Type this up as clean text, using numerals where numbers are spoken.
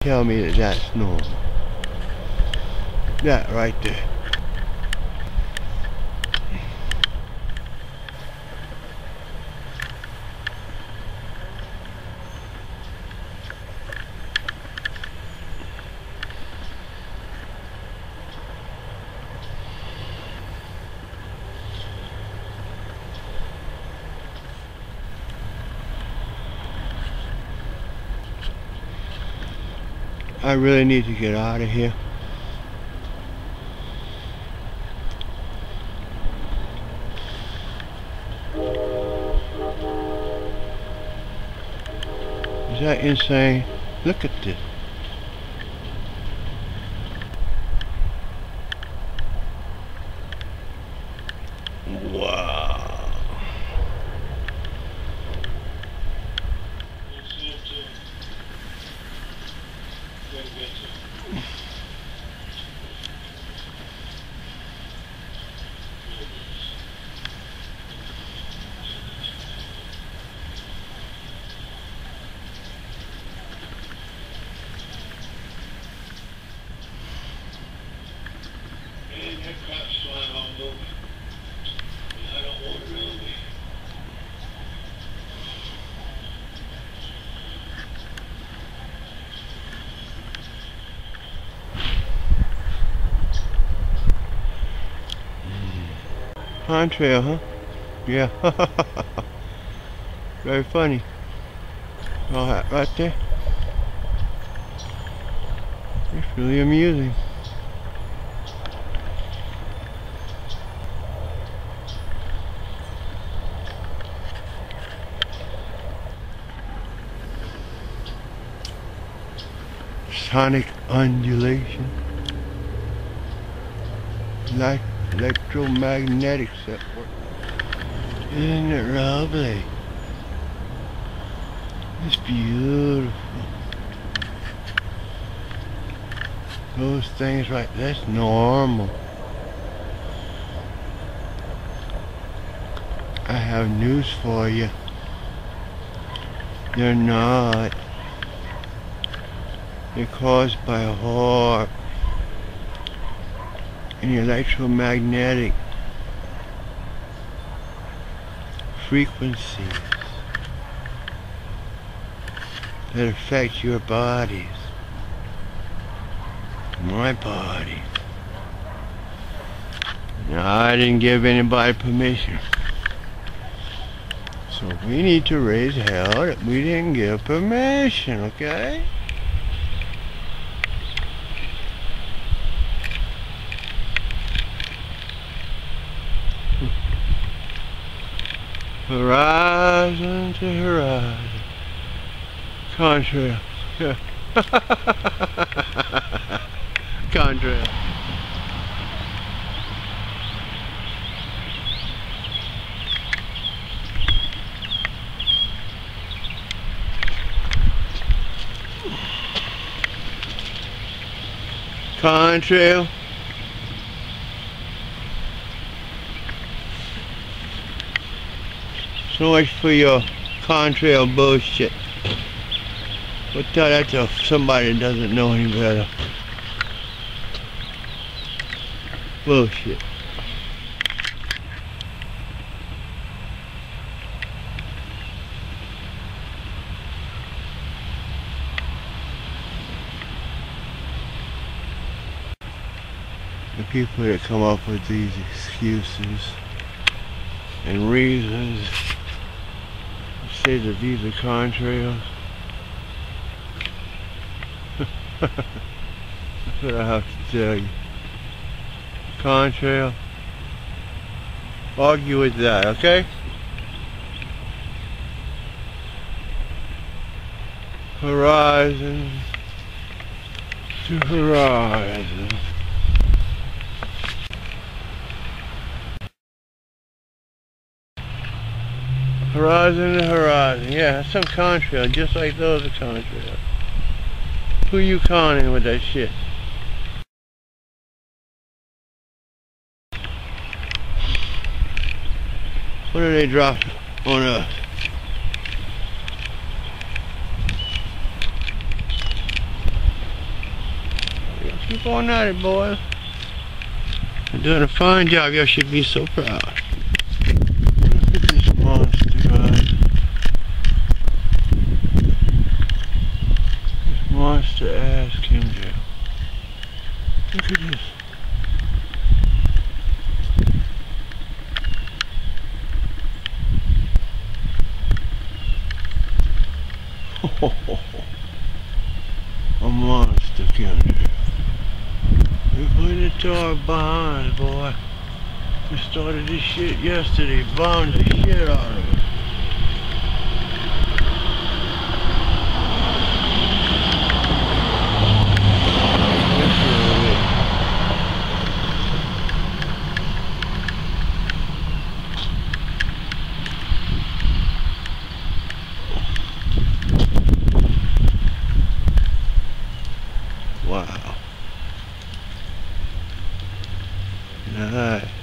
tell me that that's normal. That right there. I really need to get out of here. Is that insane? Look at this. Wow. Chemtrail, huh? Yeah. Very funny. All that right there. It's really amusing. Sonic undulation. Like electromagnetics at work. Isn't it lovely? It's beautiful. Those things right, that's normal. I have news for you. They're not. They're caused by a HAARP. And electromagnetic frequencies that affect your bodies, my body. Now, I didn't give anybody permission, so we need to raise hell that we didn't give permission, okay? Horizon to horizon. Chemtrails. Yeah. Chemtrails. Chemtrail. So much for your chemtrail bullshit. We'll tell that to somebody that doesn't know any better. Bullshit. The people that come up with these excuses and reasons say that these are chemtrails. That's what I have to tell you. Chemtrail. Argue with that, okay? Horizon to horizon. Horizon to horizon. Yeah, some chemtrail, just like those are chemtrails. Who you conning with that shit? What are they dropping on us? Keep on at it, boys. You're doing a fine job. Y'all should be so proud. Look at this monster, guys. This monster ass chemtrail. Look at this. A monster chemtrail. We're putting the tar behind, boy. We started this shit yesterday, bombed the shit out of it. Wow. Nice.